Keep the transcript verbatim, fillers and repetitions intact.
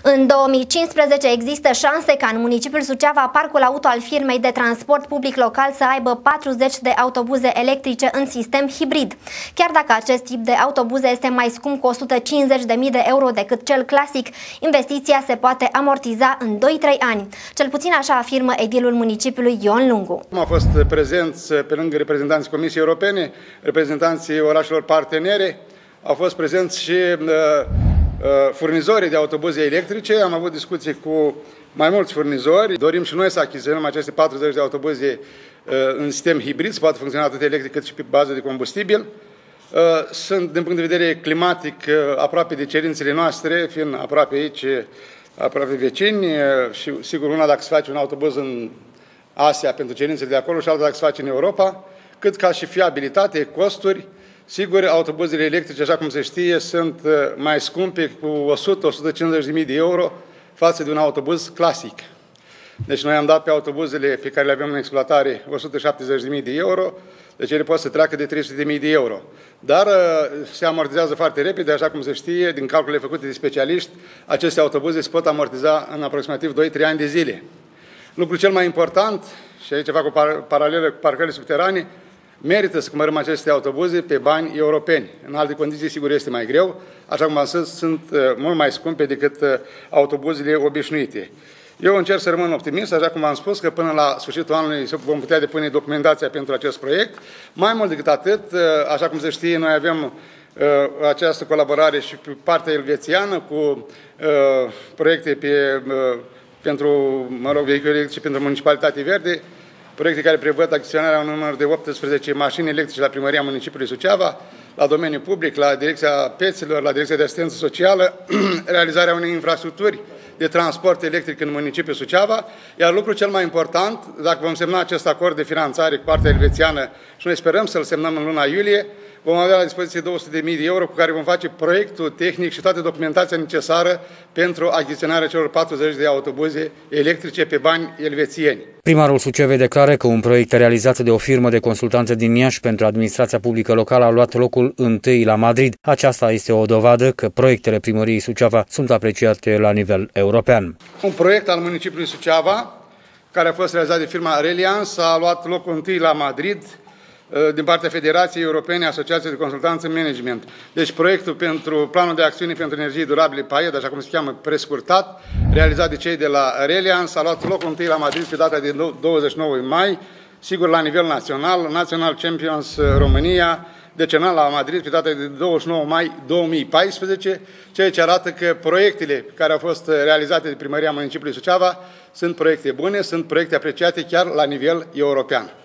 În două mii cincisprezece există șanse ca în municipiul Suceava parcul auto al firmei de transport public local să aibă patruzeci de autobuze electrice în sistem hibrid. Chiar dacă acest tip de autobuze este mai scump cu o sută cincizeci de mii de euro decât cel clasic, investiția se poate amortiza în doi trei ani. Cel puțin așa afirmă edilul municipiului Ion Lungu. Am fost prezenți pe lângă reprezentanții Comisiei Europene, reprezentanții orașelor partenere, au fost prezenți și uh, furnizorii de autobuze electrice. Am avut discuții cu mai mulți furnizori. Dorim și noi să achiziționăm aceste patruzeci de autobuze în sistem hibrid, să poată funcționa atât electric cât și pe bază de combustibil. Sunt, din punct de vedere climatic, aproape de cerințele noastre, fiind aproape aici, aproape vecini și, sigur, una dacă se face un autobuz în Asia pentru cerințele de acolo și alta dacă se face în Europa, cât ca și fiabilitate, costuri. Sigur, autobuzele electrice, așa cum se știe, sunt mai scumpe cu o sută - o sută cincizeci de mii de euro față de un autobuz clasic. Deci noi am dat pe autobuzele pe care le avem în exploatare o sută șaptezeci de mii de euro, deci ele pot să treacă de trei sute de mii de euro. Dar se amortizează foarte repede, așa cum se știe, din calculele făcute de specialiști, aceste autobuze se pot amortiza în aproximativ doi trei ani de zile. Lucrul cel mai important, și aici fac o paralelă cu parcările subterane, merită să cumpărăm aceste autobuze pe bani europeni. În alte condiții, sigur, este mai greu. Așa cum am spus, sunt mult mai scumpe decât autobuzele obișnuite. Eu încerc să rămân optimist, așa cum am spus, că până la sfârșitul anului vom putea depune documentația pentru acest proiect. Mai mult decât atât, așa cum se știe, noi avem această colaborare și pe partea elvețiană cu proiecte pe, pentru, mă rog, vehicule electrice pentru Municipalitate Verde, proiecte care prevăd achiziționarea unui număr de optsprezece mașini electrice la Primăria Municipiului Suceava, la domeniul public, la Direcția Peților, la Direcția de Asistență Socială, realizarea unei infrastructuri de transport electric în municipiul Suceava, iar lucrul cel mai important, dacă vom semna acest acord de finanțare cu partea elvețiană și noi sperăm să-l semnăm în luna iulie, vom avea la dispoziție două sute de mii de euro cu care vom face proiectul tehnic și toată documentația necesară pentru achiziționarea celor patruzeci de autobuze electrice pe bani elvețieni. Primarul Sucevei declară că un proiect realizat de o firmă de consultanță din Iași pentru administrația publică locală a luat locul întâi la Madrid. Aceasta este o dovadă că proiectele primăriei Suceava sunt apreciate la nivel european. Un proiect al municipiului Suceava, care a fost realizat de firma Reliance, a luat locul întâi la Madrid din partea Federației Europene Asociației de Consultanță în Management. Deci proiectul pentru Planul de Acțiune pentru Energie Durabile PAED, așa cum se cheamă prescurtat, realizat de cei de la Reliance, a luat locul întâi la Madrid pe data de douăzeci și nouă mai, sigur la nivel național, National Champions România, decenal la Madrid pe data de douăzeci și nouă mai două mii paisprezece, ceea ce arată că proiectele care au fost realizate de Primăria Municipiului Suceava sunt proiecte bune, sunt proiecte apreciate chiar la nivel european.